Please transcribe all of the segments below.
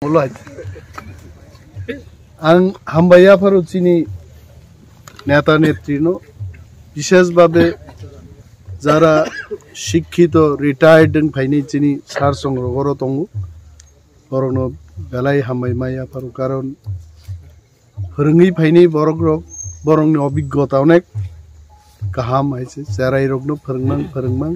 आं हामबायाफोर चिनी नेता नेत्रीनो विशेषभावे जारा शिक्षित रिटायर्ड फाइने चिनी सार संग्रह दंगो बरनो बेलाय हामबाय मायाफोर कारण फोरोंङै फाइने बरंनि अभिज्ञता अनेक गाहाम आइसे जेराय रगनो फोरोंमां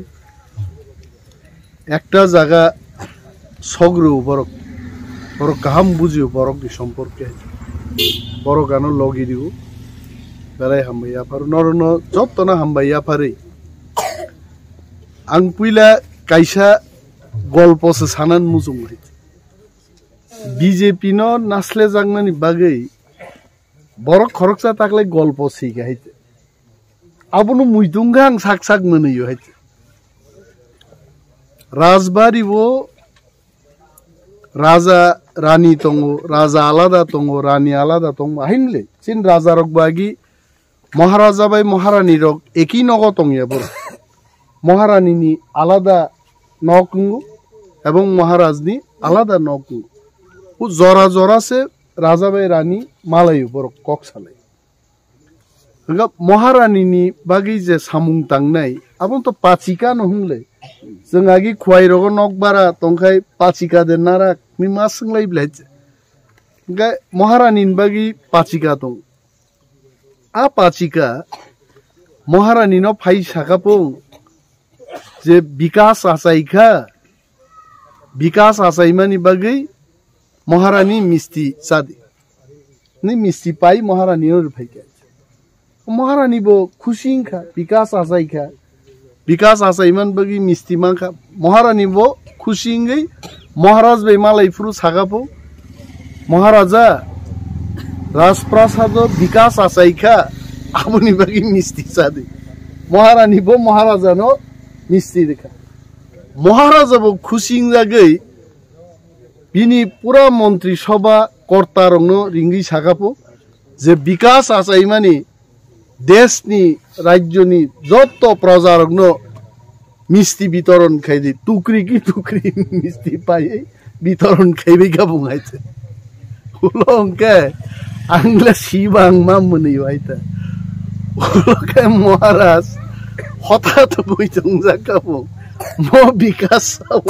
एकटा जागा सग्रु बरक गाहाम बुझियो बरकनि सम्पर्के बरकानो लगिदिगो बेलाय हामबायाफोर नरनो जतना हामबायाफोरै आं पुइला काइसा गल्पसो सानान मुजुंगै बीजेपी नो नासले जांगनानि बागै बरक खरकसा ताकलाय गल्प सिगाय आबुनु मुइदुंगा आं साक मोनैयो हाय राजबारी वो राजा रानी तंगो राजा आलादा तंगो रानी आलादा तंगो हाइनले चिन राजा रक बागी महाराजा बाय महारानी रक एकी नगो तंगिया बर महारानी नि आलादा नकुंगो एवं महाराजनी आलादा नकुंगो वो जरा से राजा बाय रानी मालायो बर कक सालाय महारानी नि बागी जे सामुं तांनाय आबन तो पाचिका न हुंले जोंहागी खुवाइ रग नक बारा तंखाय पाचिका दे नारा मिमा संलाय ब्लाय गा महारानी बागी पाचिका दं आ पाचिका महारानी न फाइ साकापो जे विकास आसाइमानि बागै महारानी मिस्टी सादि नि मिस्टी पाइ महारानी न फाइका महारानी बो खुशिंखा विकास आसाइमान बागी मिस्टी मांखा महारानी बो खुशिंगै महाराज बे मालाय फ्रु सागापो महाराजा राजप्रासाद विकास आसाइखा आबुनि बागी मिस्टी सादि महारानी बो महाराजा नो मिस्टी देखा महाराजा बो खुशिंग जागै बिनि पूरा मंत्री सभा कर्ता रंनो रिंगि सागापो जे विकास आसाइमानि देशनि राज्यनि जत प्रजा रंनो मिस्टी वितरण खाइदि टुकरी मिस्टी पाइ वितरण खाइबै का बुङाइছে उलंके आंगले सिबां मा मोनैयो आइता उलंके महाराज हठात बुइजों जाकाबो म विकास साबो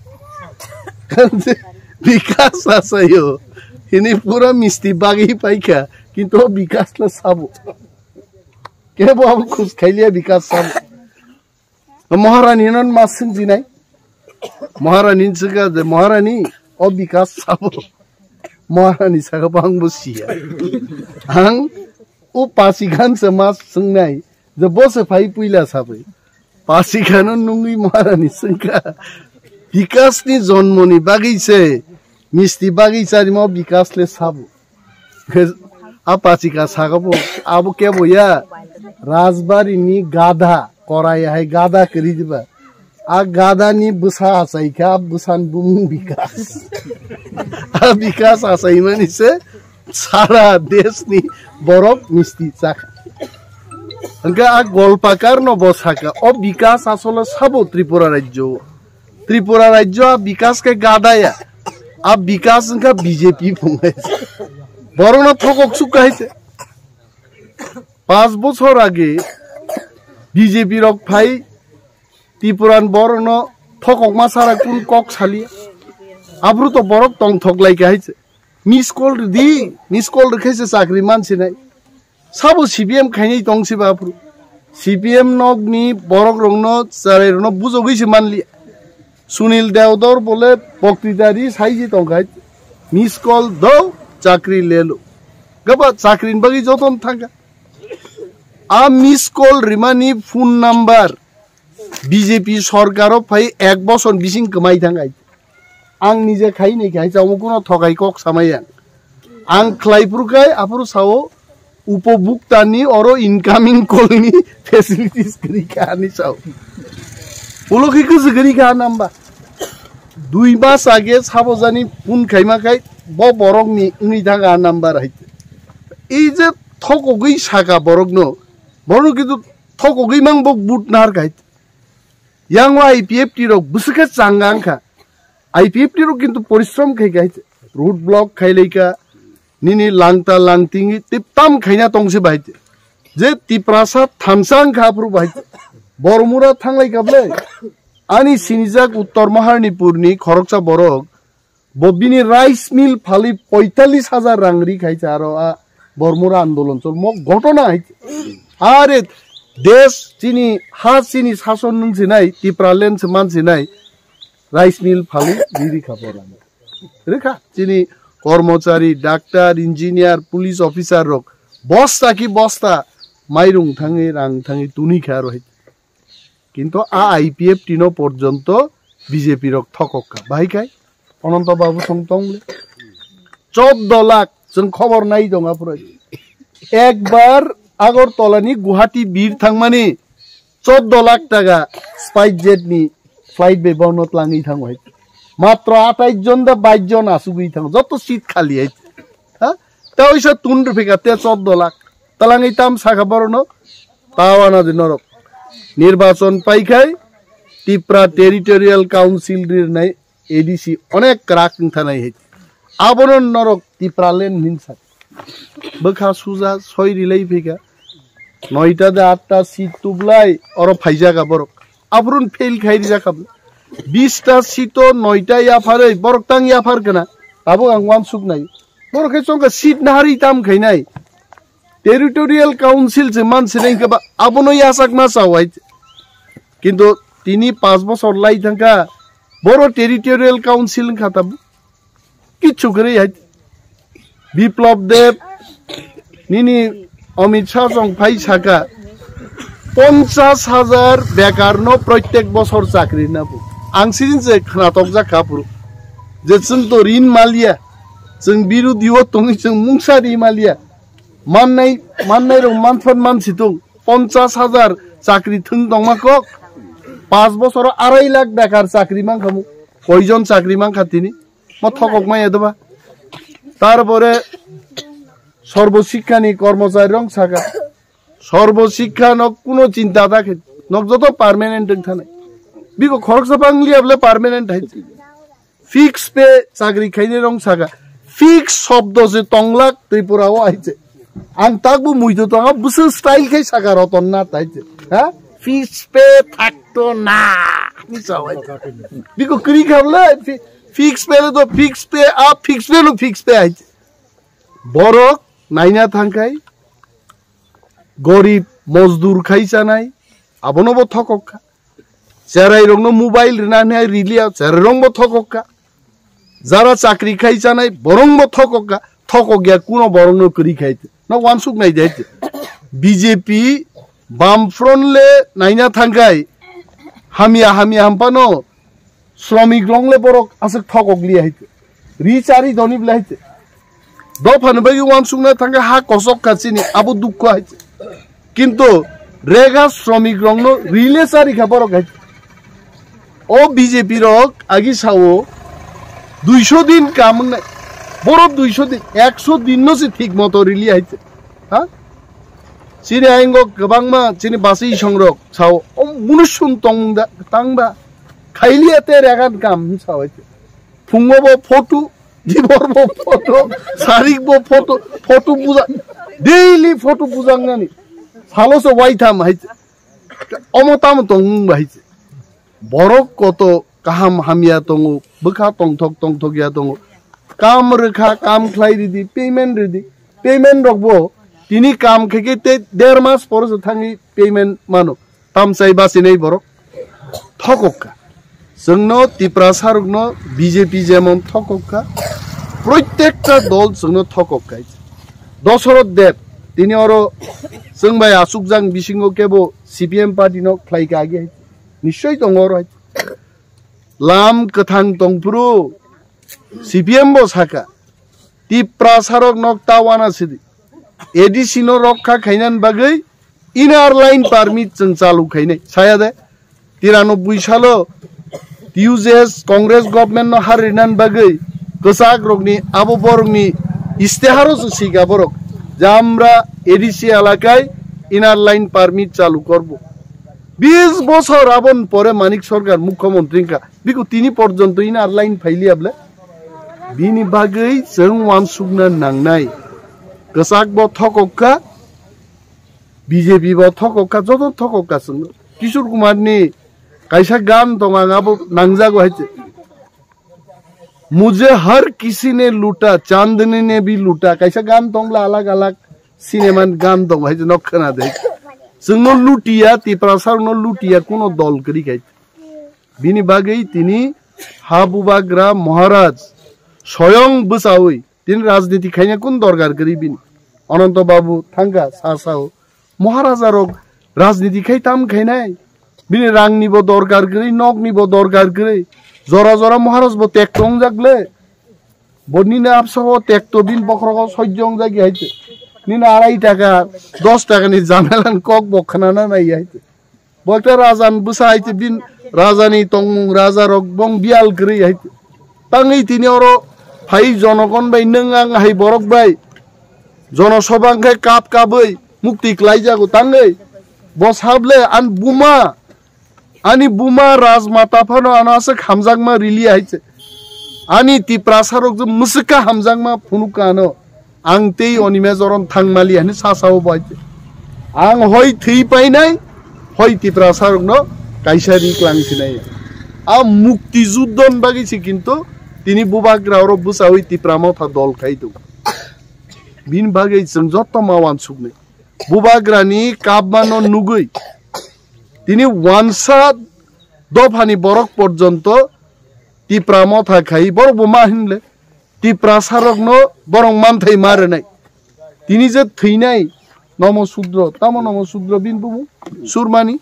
विकास आसायो हिनि पूरा मिस्टी बागी पाइका किन्तु विकासला साबो के बाबू खुश खाइलिया विकास साबो महारानी नन मासुं जिनाय महारानी सगा जे महारानी ओ विकास साबो महारानी सगा बांगबो सिया आं ओ पासिखान से मास संनाय जे बसे फाइ पुइला साबै पासिखान नुंगि महारानी संका विकास नि जन्मनि बागैसे मिस्टी बागै चारि म विकासले साबो आ पासिका सागाबो आबो के बोया राजबारी नि गाधा कराय है गाधा करी दिबा आ गाधा नि बुसा आसाइखा बुसान बुमु विकास आ विकास आसाइमानि से सारा देश नि बरफ मिस्टी चाखा अंका आ गल्पाकार न बसाका ओ विकास आसले साबो त्रिपुरा राज्य आ विकास के गाधाया आ विकास का बीजेपी फुंगाय बरनो थकक सुकाइছে 5 বছর आगे बीजेपी रक फाइ त्रिपुरान बरनो थकक मा सारा कुन कक सालिया आब्रु तो बरक टंग थकलाय गाइছে मिस कल रखेছে चाकरी मानसि नाय साबो CPIM खाइनै टंगसि बाफ्रु CPIM नगनि बरक रंनो सारे रनो बुजोगैसि मानलिया सुनील देवदर बोले बक्तिदारी साइजी टंगाय मिस कल दो चाकरी ले लो गबा चाकरी बगी जतन थांगा आ मिस कल रिमानी फोन नंबर बीजेपी सरकारो फाइ 1 बছর बिसिं कमाइ थांगाय आं निजे खाइ नै खाइ जाउ कोनो थगाय कक सामाया आं ख्लाइपुरखाय आपुर साओ उपभोक्तानि अरो इनकामिं कलनि फेसिलिटीज करिखानि साओ उलखि कजगरिखा नाम्बा 2 मास आगे साबोजानि फोन खाइमाखाय ब बरकनि उनि थांगा नाम्बार हाइते ए जे थकगै सागा बरकनो बरक किन्तु थकगै मांग बक बुट नार गाइते yang IPFT rok busuk चांगांखा IPFT rok किन्तु परिश्रम खाइ गाइते root block khaileka nini langta langtingi tiptam khaina tongse bahite je tiprasa thamsang khapru bahite bormura thanglai kable ani sinijak uttor maharnipurni khoroksa borok bobini rice mill phali 45000 rangri khaইছে aro bormura andolon chol mo ঘটনা হইছে আরে দেশ চিনি হা চিনি শাসন নংছে নাই টিপ্রালেন মানছে নাই রাইস মিল ফালি বিড়ি খাপরা রেখা চিনি কর্মচারী ডাক্তার ইঞ্জিনিয়ার পুলিশ অফিসার রক বস্তা কি বস্তা মাইরুং থাঙে রাং থাঙে তুনি খা রই কিন্তু আইপিএফটি নো পর্যন্ত বিজেপি রক ঠককা ভাই খাই অনন্ত বাবু সংতংলে 14 লাখ जों खबर নাই দङা পুরো একবার আগরতলানি গুয়াহাটি বীর থাংমানি 14 লাখ টাকা স্পাইস জেটনি ফ্লাইট বেবনত লাঙি থাংবাই মাত্র 28 জন দা 22 জন আসুগই থাং যত সিট খালি আই হ্যাঁ তা ওইসা তুন্ড ফেকাতে 14 লাখ তালাঙি তাম সাকা বরনো তাওয়ানা দিনরক নির্বাচন পাইখাই ত্রিপুরা টেরিটোরিয়াল কাউন্সিল রির নাই এডিসি অনেক রাক থানাই হই আবরণ নরক ত্রিপ্রালেন হিংসা বখা সুজা 6 রিলাই ফেকা 9টা দে 8টা সিট তুবলাই আর ফাইজাগা বরক আবরণ ফেল খাইরি যাকাব 20টা সিট 9টা ইয়াফারে বরক তাং ইয়াফার কেনা আবো আং ওয়ান সুক নাই বরক চংকা সিট নাহারি তাম খাইনাই টেরিটোরিয়াল কাউন্সিল যে মানছে নাই কা আবনো ইয়াসাক মা চাওয়াই কিন্তু তিনি 5 বছর লাই থাকা বড় টেরিটোরিয়াল কাউন্সিল খাতাব কিচ্ছু করে বিপ্লব দেব নিনি অমিত শাহ জং ফাই সাকা 50,000 বেকার ন প্রত্যেক বছর চাকরি নাবো আংসিন যে খানাতক যা কাপুর যে जों তো ঋণ মালিয়া जों বিরোধীও তংই जों মুংসারি মালিয়া মাননাই রং মানফন মানসি তো 50,000 চাকরি থুং দংমাক 5 বছর 2.5 লাখ বেকার চাকরি মান খামু কয়জন চাকরি মান খাতিনি ম ঠকক মাই এদবা তারপরে সর্বশিক্ষানি কর্মচারী রং সাকা সর্বশিক্ষা নক কোনো চিন্তা থাকে নক যত পার্মানেন্ট থানে বিকো খরচা বাংলি আবলে পার্মানেন্ট হাইছে ফিক্স পে চাকরি খাইনে রং সাকা ফিক্স শব্দ যে তংলাক ত্রিপুরাও আইছে আং তাকবু মুইতো তো বুসু স্টাইল খাই সাকা রতন না তাইছে হ্যাঁ ফিক্স পে থাকতো না মিছাওয়াই বিকো ক্রি খাবলে ফিক্স পে তো ফিক্স পে ফিক্স পে আইছে বরক নাইনা থাঙ্কাই গরিব মজদুর খাইছা নাই আবনব ঠককা চেরাই রং মোবাইল রিনানে রিলিয়া চেরাই রং ঠককা যারা চাকরি খাইছা নাই বরং ঠককা ঠকগিয়া কোনো বরং করি খাইতে না ওয়ানসুক নাই যাইতে বিজেপি বামফ্রন্টলে নাইনা থাঙ্কাই হামিয়া হাম্পানো শ্রমিক রংলে বরক আছে ঠকগলি আইতে রিচারি দনিবলে আইতে দফান বাকি ওয়ানসুক না থাঙ্কা হা কসক কাছিনি আবু দুঃখ আইতে কিন্তু রেগা শ্রমিক রং রিলে চারি খাবার আইতে ও বিজেপি রক আগি সাও 200 দিন কাম নাই বড় 200 দিন 100 দিন নসি ঠিক মতো রিলি আইছে হ্যাঁ চিনি আইঙ্গ গবাংমা চিনি বাসি সংরক সাও ও মুনুসুন তাংবা খাইলিয়াতে রেগান কাম সাওয়াইছে ফুঙ্গব ফটো জীবরব ফটো সারিকব ফটো পূজা ডেইলি ফটো পূজাংনানি ভালোসো ওয়াইথাম হাইছে অমতাম তং হাইছে বরক কত কাহাম হামিয়া তঙ্গু বখা টংথকিয়া তঙ্গু কাম রেখা কাম খ্লাই রিদি পেমেন্ট রকবো তিনি কাম খেকে 1.5 মাস পরে থাঙি পেমেন্ট মানো তামসাই বাসি নেই বরক ঠককা जोंनो ত্রিপ্রাসারগ্ন বিজেপি যেমন ঠককা প্রত্যেকটা দল जोंनो ঠককা দশরথ দেব তিনি আরো जों ভাই আসুকজাং বিসিংহ কেবো সিপিএম পার্টি ন খ্লাইকা আগে নিশ্চয় দঙর লাম কথাং তংপুরু সিপিএম বো সাকা ত্রিপ্রাসারক নক তাওয়ানা সিদি এডিসি নো রক্ষা খাইনান বাগৈ ইনার লাইন পারমিট जों চালু খাইনাই ছায়া দে 93 সালো টিউজেস কংগ্রেস গভর্নমেন্ট নো হারিনান বাগৈ কসাক রগনি আবু বরংনি ইস্তেহারও সিগা বরক যে আমরা এডিসি এলাকায় ইনার লাইন পারমিট চালু করব 20 বছর আবন পরে মানিক সরকার মুখ্যমন্ত্রীকা বিকু তিনি পর্যন্ত ইনার লাইন ফাইলি আবলে bini bagai जों wansukna nangnai kesak bo thokokka BJP bo thokokka joto thokokka जों Kishore Kumar ni kaisa गान दंगा अब नंगजागो है मुझे हर किसी ने लूटा चांदनी ने भी लूटा कैसा गान दंगला अलग अलग सिनेमा गान दंग है नखना दे जोंनो लुटिया तिप्रासारनो लुटिया कोनो दल करी गाय बिनि बागै तिनी हाबुबाग्रा महाराज स्वयं बसावै तिन राजनीति खायना कोन दरकार करी बिनि अनंत बाबू थांगा सासाओ महाराजा रग राजनीति खाय ताम खायनाय बिनि रांनिबो दरकार करी नगनिबो दरकार करी जरा जरा महाराज बो टेक्टों जागले बनिने आपसाओ टेक्टो बिन बखरगाव सज्जों जागी हायते निना 2.5 टाका 10 टाका नि जामेलान कक बखनाना नाय हायते बक्ता राजान बुसा हायते बिन राजानि तंग राजा रग बं बियाल करी हायते तांगै तिनि अरो फाइ जनगण बाय नों आं हाय बरक बाय जनसभांखाय काप काबै मुक्ति क्लाय जागो तांगै बसाबले आन बुमा Ani buma razmata phano anasa hamjangma rili haitse ani tiprasarok je musika hamjangma phunukano ang tei Animesh joron thangmali ani sasao baite ang hoi thei painai hoi tiprasarok no kaisari klangsinai a mukti juddon bagisi kintu tini bubagra oro busa hoi tipramo tha dol khaitu bin bagai jeng jotto mawan sukne bubagrani kabmano nugui তিনি ওয়ানসা দফানি বরক পর্যন্ত টিপ্রাম থাকাই বড় বোমা হিনলে টিপ্রাসারগ্ন বরং মানথাই মারে নাই তিনি যে থইনাই নমশূদ্র তাম নমশূদ্র বিন বুমু সুরমানি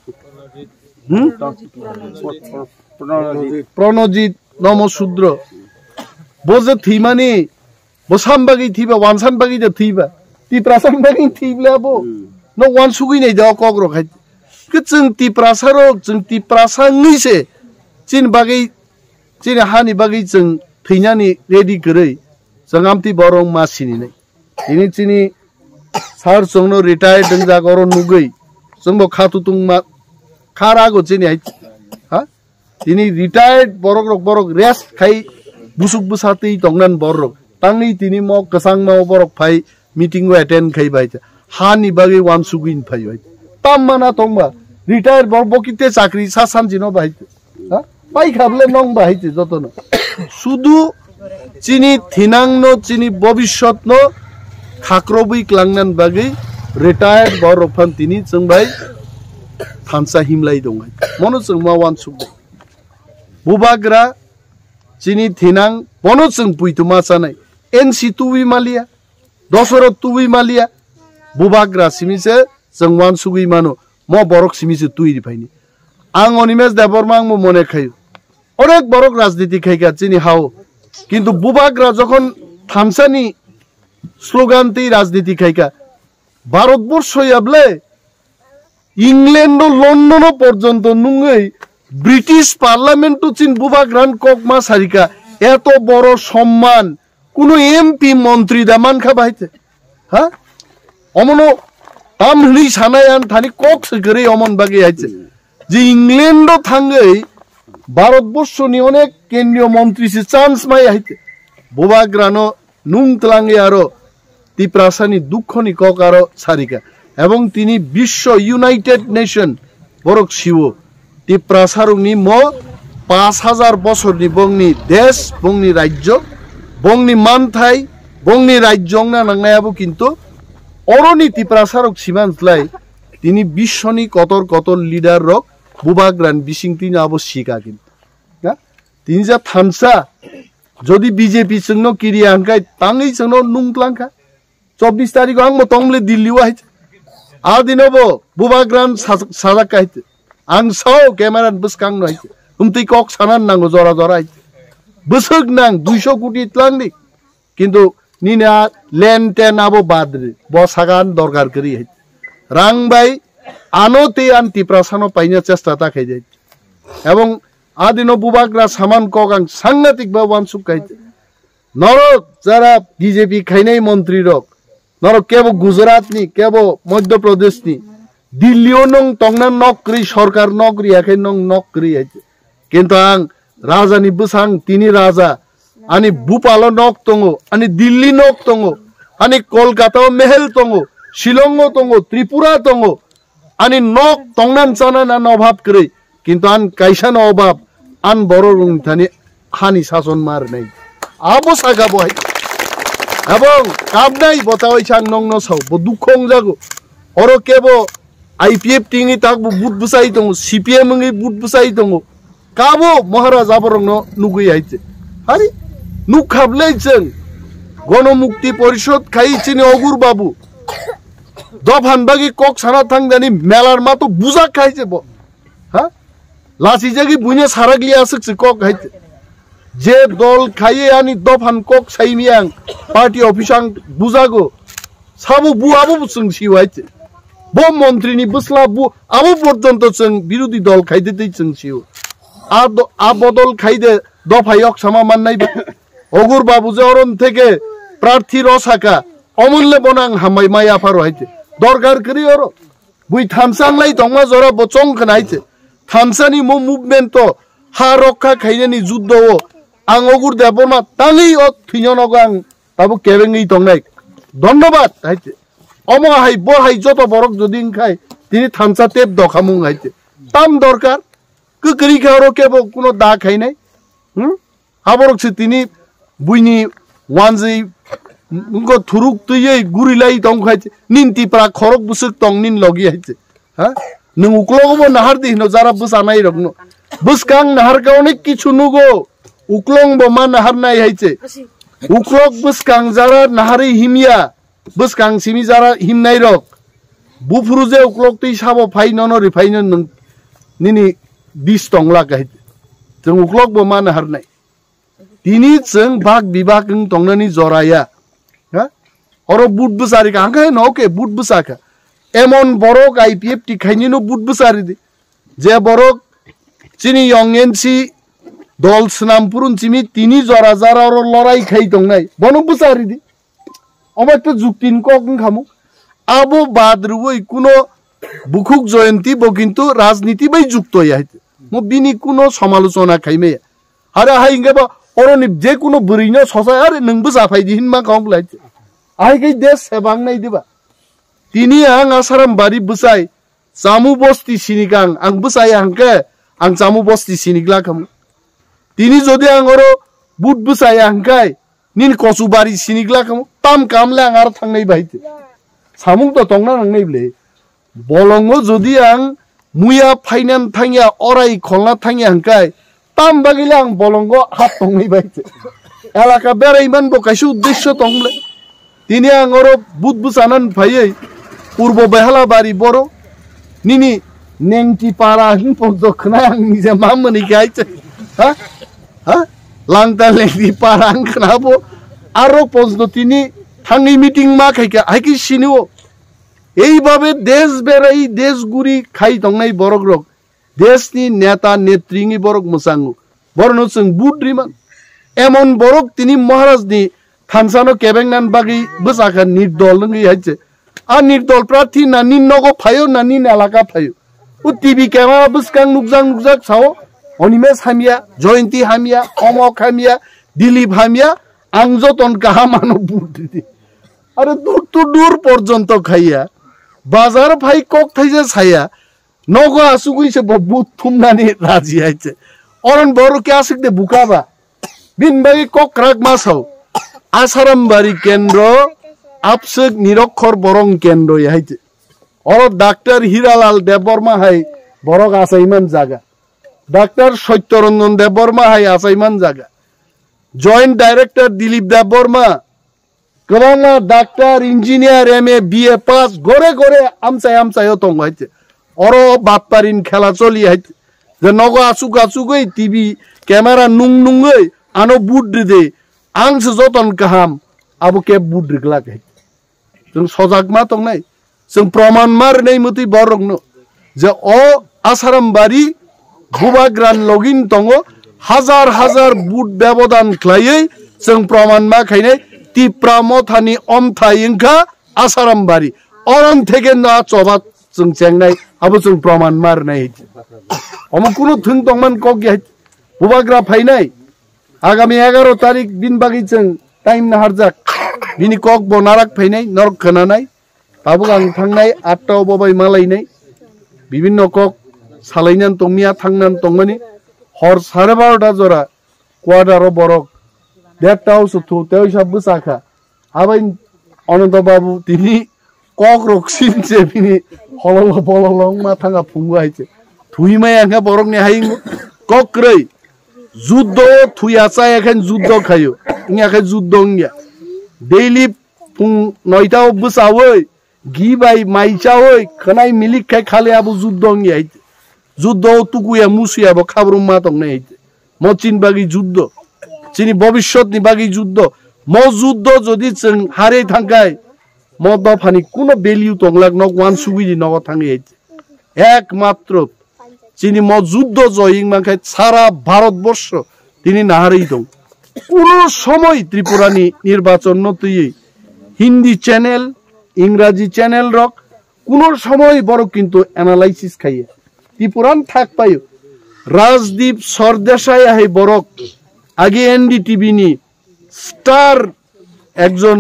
প্রণজিৎ নমশূদ্র বজে থিমানি বসামবাগি থিবা ওয়ানসানবাগি যে থিবা টিপ্রাসানবাগি থিবলাবো ন ওয়ান সুগি নাই দাও কগ্র খাই जों तिप्रासारक जों तिप्रासांगैसे चिन बागै चिन हानि बागै जों थैनानि रेडि गरै जों आमति बरं मासिनि नै दिनै चिनि सार जोंनो रिटायर्ड जों जागरो नुगै जोंबो खातुतुं मा खारागो चिनि हा दिनै रिटायर्ड बरक रेस्ट खाइ बुसुक बुसातै दंनान बरक तांनि दिनै म गसां मा बरक फाइ मिटिं व अटेन्ड खाइ बाय हानि बागै वान सुगिन फाइ बाय ताममाना तंबा रिटायर बरबकिते चाकरी सा सानजिनो बाहायते हा पाइ खाबले नং बाहायते जतनो सुदु चिनि थिनांनो चिनि भविष्यतनो खाक्रबुइ क्लांगनान बागै रिटायर्ड बरफान तिनि जों बाय थानसा हिमलाय दं मनो जों मावान सुब बुबाग्रा चिनि थिनां बनो जों पुइतुमा जानाय एनसी तुवि मालिया दसरो तुवि मालिया बुबाग्रा सिमिसे जों वान सुगै मानो म बरक सिमिसे तुइरि फाइनि आं Animesh Debbarma आं मने खायो अनेक बरक राजनीति खायगा चिनि हाओ किन्तु बुबाग्रा जखन थामसानि स्लोगानते राजनीति खायगा भारतबर्ष याबले इंग्लैंड लंडन पर्यन्त नुङै ब्रिटिश पार्लामेंट चिन बुबाग्रान ककमा सारिका एत बड़ सम्मान कोनो एमपी मंत्री दा मानखा बाहायते हा अमनो तामनि सानायान थानि कक सगरे अमन बागे हायचे जे इंग्लैंड थांगै भारतबर्षनि अनेक केंद्रीय मंत्री से चान्स माय हायते बुबाग्रानो नुं तलांगे आरो तिप्रासानि दुखनि कक आरो सारिका एवं तिनि विश्व यूनाइटेड नेशन बरक शिव तिप्रासारनि म 5000 बछरनि बंगनि देश बंगनि राज्य बंगनि मानथाय बंगनि राज्यंना नांनायाबो किन्तु अरनि तिप्रासारक सिमानस्लाय तिनि विश्वनि कतर कतर लिडार रक बुबाग्रान बिसिंतिनि आबो सिका किन्तु ना तिनि जा थानसा जदि बीजेपी जोंनो किरिया हांखाय तांगै जोंनो नुंक्लांखा 24 तारिख आं म तंगले दिल्ली वाय आ दिनबो बुबाग्रान साजाकाय आं सौ कैमरा बसकां नय उमतै कक सानान नांगो जरा जरा बसक नां 200 कोटी तलांदि किन्तु निना लेन टेन आबो बाद्रे बसागान दरकार करी है रां बाय आनोते आन तिप्रासानो पाइना चेष्टा ताखाय जाय एवं आदिनो बुबाग्रा सामान कगां सांगतिक बा वानसुक खाय नरक जरा बीजेपी खाइनाय मंत्री रक नरक केबो गुजरात नि केबो मध्य प्रदेश नि दिल्लीओ नং तंगना नकरी सरकार नकरी आखै नং नकरी है किन्तु आं राजानि बसां तिनि राजा ani Bhopal nok tongo ani Delhi nok tongo ani Kolkata mehel tongo Shillong tongo Tripura tongo ani nok tongnan sana na obhab kre kintu an kaisa na obhab an boro rung thani hani shason mar nai abo sagabo hai abong kabnai botawai chang nong no sau bo dukhong jago oro kebo IPFT ni tak bu but busai tongo CPIM ngi but busai tongo kabo Maharaj aborong no nugui haite hari nuk khablei cheng গণমুক্তি পরিষদ খাইছিনি অগুর বাবু দফান বাগি cock সারা থাংদানি মেলার মাতো বুজা খাইছে ব হ্যাঁ লাসি জাগি বুইনে সারাগলি আসছে কক খাইছে যে দল খাইয়ে আনি দফান কক সাইমিয়াং পার্টি অফিসাং বুজাগো সাবু বু আবু বুসং সিওয়াইছে ব মন্ত্রীনি বসলা বু আবু পর্যন্ত চং বিরোধী দল খাইতে দিছং সিও আ বদল খাইদে দফায়ক সামা মাননাই অগুর বাবু যে অরণ থেকে প্রার্থী রসাকা অমূল্য বনাং হামাই মাই আফার হইতে দরকার করি ওর বুই থামসাংলাই দংমা জরা বচং খাইছে থামসানি মো মুভমেন্ট তো হা রক্ষা খাইনানি যুদ্ধ ও আং অগুর দেবমা তালি ও থিননগ আং তাবো কেবেঙ্গি দংনাই ধন্যবাদ হইছে অম হাই ব হাই যত বরক যদি খাই তিনি থামসা টেপ দখামুং হইছে তাম দরকার করি খাওয়ারও কেব কোনো দা খাই নাই আবরকছে তিনি বুইনি ওয়ানজি উনকো থুরুক তুইয়ে গুরিলাই দং খাইছে নিনতি প্রা খরক বুসুক তং নিন লগি আইছে হ্যাঁ নং উকলগবো নাহার দিনো যারা বুসানাই রগনো বুসকাং নাহার কা অনেক কিছু নুগো উকলং বমা নাহার নাই হাইছে উকলক বুসকাং যারা নাহারি হিমিয়া বুসকাং সিমি যারা হিমনাই রক বুফুরুজে উকলক তুই সাবো ফাই নন রিফাইন নং নিনি বিশ টংলা গাইছে जों उक्लक बमा नाहार নাই তিনি जों बाग बिबाग तंगनानि जराया हा अरो बुट बुसारि कांगे नके बुट बुसाका एमन बरक IPFT खाइनिनो बुट बुसारि दि जे बरक चिनि यंगएनसी दल सनामपुरुन चिमि तिनि जरा जरा अरो लड़ाई खाइ तंगनाय बनो बुसारि दि अमत जुक्तिन कक खामु आबो बादरुवै कुनो बुखुक जयंती बो किन्तु राजनीति बै जुक्त याइते मो बिनि कुनो समालोचना खाइमे आरो हाइंगे बा अरनि जे कुनो बुरिनो ससाय आरो नोंबो जाफाइदि हिनमा कमलाइते आइगै देश सेबां नाय दिबा तिनि आं आसाराम बारि बुसाय जामु बस्ति सिनिगां आं बुसाय आंके आं जामु बस्ति सिनिग्ला खाम तिनि जदि आं अरो बुट बुसाय आंकाय निन कसुबारि सिनिग्ला खाम ताम कामले आं आरो थांनाय बाइते सामुं तो तंगना नांनायब्ले बलंगो जदि आं मुया फाइनान थांया अराय खलना थांया हांकाय ताम बागिले आं बलंगो हात तंगै बाइते एलाका बेरायमान बो काइसो उद्देश्य तंगले तिनि आं अरो बुट बुसानान फायै पूर्व बेहाला बारि बरो निनि नेंटि पारा हिं पजखना आं निजे मा मनि गाइते हा हा लांता लेंटि पारा आं खनाबो आरो पजनो तिनि थांनि मिटिं मा खाइका हाइकि सिनिओ এইভাবে দেশ বেরাই দেশ গুরি খাই দংনাই বরক রক দেশনি নেতা নেত্রীনি বরক মুসাঙ্গু বরনো जों বুদ্রিমান এমন বরক তিনি মহারাজনি থামসানো কেবেংনান বাগি বসাকা নির্দল নঙ্গি হাইছে আর নির্দল প্রার্থী না নিনগো ফায়ো না নিন এলাকা ফায়ো ও টিভি ক্যামেরা বসকাং নুকজাক সাও অনিমেশ হামিয়া জয়ন্তী হামিয়া অমক হামিয়া দিলীপ হামিয়া আং যতন কাহা মানব বুদ্রি আরে দূর পর্যন্ত খাইয়া बाजार भाई कक थाइजे साया नगो आसुगुइसे बुत थुमनानि राजी आइছে अरन बरो के आसिकदे बुकाबा बिनबागि कक राग मासाव आसारामबारि केन्द्र आपसक निरक्षर बरं केन्द्र याइছে और डॉक्टर हीरालाल देबबर्मा हाय बरक आसाइमान जागा डॉक्टर सत्यरंजन देबबर्मा हाय आसाइमान जागा जॉइंट डायरेक्टर दिलीप देबबर्मा गोबां doctor engineer MA BA pass गोरे गोरे आमसायो दं हाइते अरो बातपारिन खेला चलि हाइते जे नगो आसुगै टीवी कैमरा नुंगै आनो बुद्रि दे आंसो जतन गाहाम आबो के बुद्रिग्ला हाइते जों सजाग मा दंनाय जों प्रमाण मारनाय मति बरगनो जे अ आसारामबारि बुबाग्रान लगिन दङ हाजार हाजार बुट व्यवधान ख्लायै जों प्रमाण मा खाइनाय तिप्रामथानि अमथायिंखा आसारामबारि अरन थेके ना चबा जों चेंनाय आबो जों प्रमाण मारनाय अम कुनो थुं दंमान कक बुबाग्रा फाइनाय आगामी 11 तारिख बिन बागै जों टाइम नाहारजाक बिनि कक ब नाराक फैनाय नरक खोनानाय बाबु आं थांनाय 8टाव बबाय मालायनाय विभिन्न कक सालायनान तंमिया थांनान तंमानि हर 12:30 जरा क्वार्टार बरक 1:30 सुथु तेव सब बुसाखा आबाय अनंत बाबु तिनि कक रक्सिन जे बिनि हलल बललं मा थांगा फुंगु आइचे थुइमाय आंगा बरकनि हायिं कक्रै जुद्ध थुयाचा एखान जुद्ध खायो इंयाखै जुद्ध इंया डेली फुं 9टाव बुसावै गिबाय माइचावै खनाय मिलिक खाय खाले आबु जुद्ध इंया जुद्ध तुकुया मुसिया ब खाब्रुम मा तंनाय मचिन बागि जुद्ध चिनि भविष्यतनि बागि जुद्ध म जुद्ध जदि जों हारे थांगाय म दफानि कुनो भेल्यू तंलाक न वान सुबिदि नग थांगै एकमात्र चिनि म जुद्ध जयिं माखाय सारा भारतवर्ष तिनि नाहारै दं कुनो समय त्रिपुरानि निर्वाचन नतयै हिंदी चैनल इंराजी चैनल रक कुनो समय बड़ किन्तु एनालाइसिस खायो त्रिपुरान थाक पायो राजदीप सरदेशाई आहाय बरक आगे एनडीटीवी नि स्टार एकजन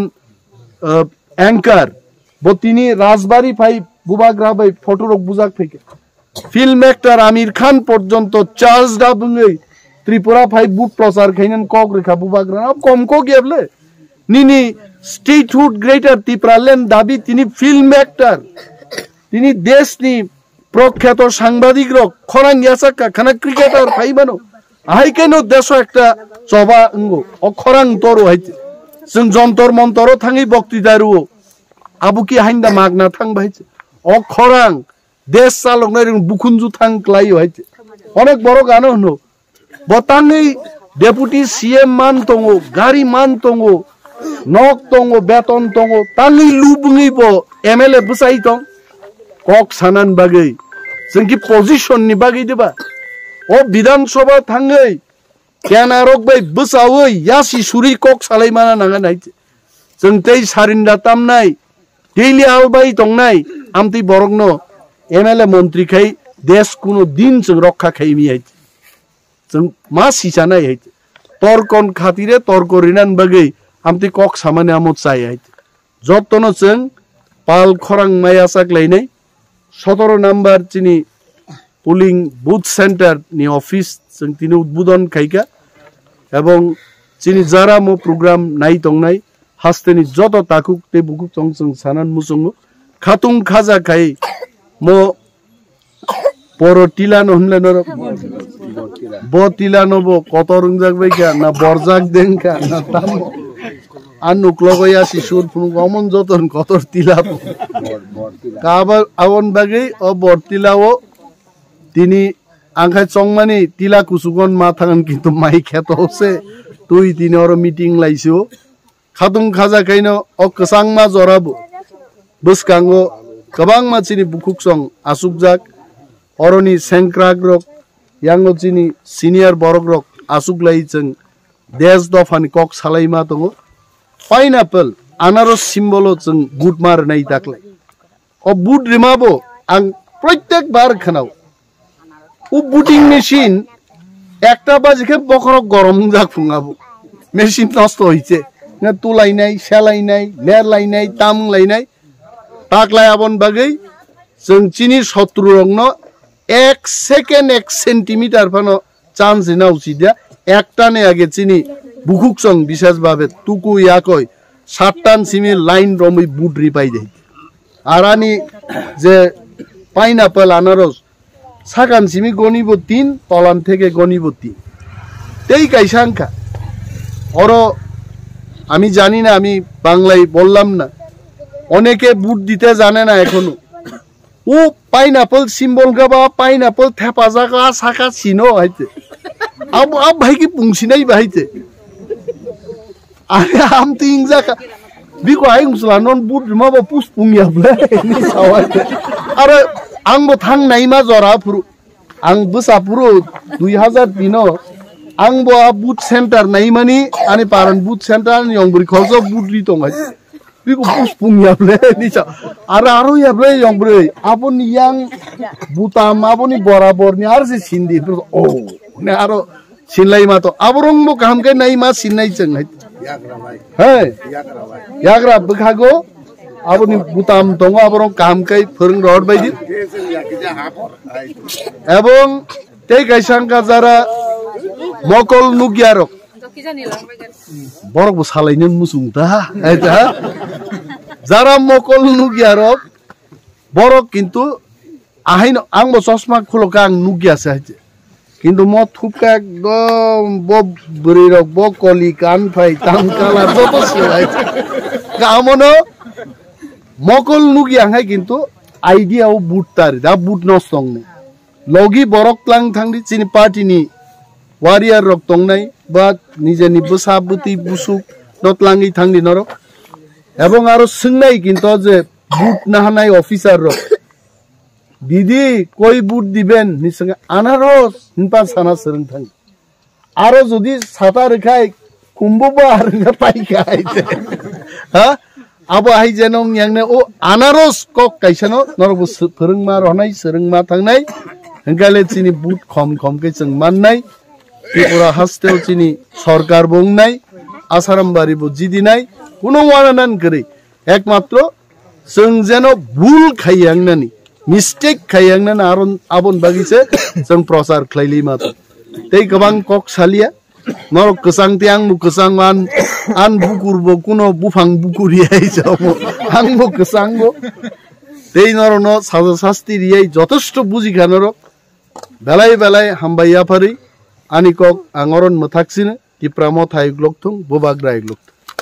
एंकार बतिनी राजबाड़ी फाई बुबाग्रा बाई फोटो रक बुजाक फेके फिल्म एक्टर आमिर खान पर्यंत चार्ज डा बुंगै त्रिपुरा फाई बुट प्रचार खैनन कक रेखा बुबाग्रा अब कम को गेबले निनी स्टेटहुड ग्रेटर त्रिपुरा लैंड दाबी तिनी फिल्म एक्टर तिनी देशनि प्रख्यात सांबादिक रक खरां यासाका खाना क्रिकेटर फाई बानो आहाय केनो देशो एकटा चबा अंगो अखरां तरो हाइते जों जन्तर मन्तर थाङै बक्तिदारु आबु की हाइन्दा मागना थां बाइचे अखरां देश चालकनाय बुखुनजु थां क्लायो हाइचे अनेक बरो गानो हनो बताङै डेपुटी सीएम मान तंगो गारी मान तंगो नक तंगो बेतन तंगो ताङै लुबुङै बो एमएलए बुसाइ तं कक सानान बागै जोंकी पोजिशन नि बागै देबा ओ विधानसभा थाङै केनारक बाय बुसावै यासि सुरि कक सालायमाना नाङा नाइचे जों तै सारिन्दा तामनाय डेली आलबाय तंनाय आमति बरगनो एमएलए मंत्री खाय देश कुनो दिन जों रक्षा खायमी हाइचे जों मा सिसानाय हाइचे तर्कन खातिरे तर्क रिनान बागै आमति कक सामाने आमत चाय हाइचे जतनो जों पाल खरां माया साकलायनाय 17 नम्बर चिनी पुलिंग बुथ सेंटर नि ऑफिस जों तिनि उद्बोधन खायका एवं चिनी जारा मो प्रोग्राम नाइ तंनाय हास्तेनि जत ताकुक ते बुकुक चंग जों सानान मुसंग खातुं खाजा खाय मो परो टिलानो हमले न बो टिलानो बो कत रंजाक बायका ना बरजाक देंका ना ताम आनुक लगया सिसुर फुन गमन जतन कतर टिला काबा आवन बागै अ बरतिलाओ तिनी आंखाय चंगमानि टिला कुसुगन माथागन किन्तु माइ खेत होसे तुई तिनी अरो मीटिंग लाइसो खातुं खाजा खायनो अ कसांमा जराबो बुसकांगो गोबां मानसिनि बुकुकसं आसुकजाक अरनि सेंक्राग रक यांगो चिनि सिनियर बरक रक आसुकलाय जों देश दफानि कक सालायमा दङ पाइनापल आनारस सिम्बलो जों बुट मारनाय दाखलाय अ बुट रिमाबो आं प्रत्येक बार खोनाव उ बुटिं मेशिन एकटा बाजिखे बखर गरम जाफुङाबो मेशिन नष्ट हइছে ना तुलायनाय सेलायनाय लेरलायनाय तामलायनाय ताकलाय आबन बागै जों चिनि शत्रु रंनो 1 सेकेंड 1 सेंटीमीटर फानो चान्स हिनाउसी दिया एकटाने आगे चिनी बुकुकसं विशेष भावे तुकु याकय 7टान सिमी लाइन रमै बुट रिपाइ दे आरानी जे पाइनापल आनारस साकान सिमी गनिबो 3 तलान থেকে गनिबो 3 তেই কাইসাংকা और আমি জানি না আমি বাংলায় বললাম না অনেকে বুট দিতে জানে না এখনো ও পাইনাপল সিম্বল গাবা পাইনাপল থেপা জাগা সাকা সিনো হইতে अब भाई की पुंगसी नहीं बाहिते अरे हम तीन जाका बिको आइ उसला नन बुट माबा पुस पुंगिया ब्ले नि सावाते अरे आं बो थां नाइमा जरा पुरु आं बसा पुरु 2003 आं बो बुट सेंटर नाइमानि आनि पारन बुट सेंटर नि यंगब्रि खलजो बुट रि दं बिको पुस पुंगिया ब्ले नि सा आरो या ब्ले यंगब्रि आबोनि यां बुता माबोनि बराबर नि आर से सिन्दि ओ ने आरो sinlai ma to aborong mo kaham kai nai ma sinai cheng hai hai yagra bkhago aboni butam tongo aborong kaham kai phurung rod baidi ebong tei kaisangka jara mokol nugyarok borok bo salaini musungta aita jara mokol nugyarok borok kintu ahain angbo chosma khuloka ang nugyase haje kintu mo thupka ekdom bo burirok bo koli kan phai tam kala joto selai kamono mokol nugyang hai kintu idea o buttari da but no song ne logi borok tlang thangdi chini party ni warrior rok tongnai ba nijeni busabuti busuk notlangi thangdi norok ebong aro sungnai kintu je but na hanai officer rok didi koi but diben nisinga anaros hinpa sana sereng thang aro jodi sata rekhai kumbo ba arnga pai kai ha abo hai jenong yangne o anaros kok kaisano norbo phurungma ronai serengma thangnai hengale chini but khom khom ke cheng mannai Tripura hasteo chini sarkar bongnai asaram bari bo jidinai kuno wananan kari ekmatro जों जेन भूल खायांगनानि mistake खायांगनानि Aron आबन बागिसे जों प्रचार खलाइलि मात तै गोबां कक सालिया नरक गोसां ते आं गोसां आन बुकुरबो कुनो बुफां बुकुरियाय जाबो आंबो गोसांबो तै नरनो साजा सास्ति रियाय যথেষ্ট बुजि खानरक बेलाय बेलाय हामबाया फारि आनि कक आंगरन मथाक्सिने तिप्रामो थाइग्लकथुं बोबाग्राय ग्लक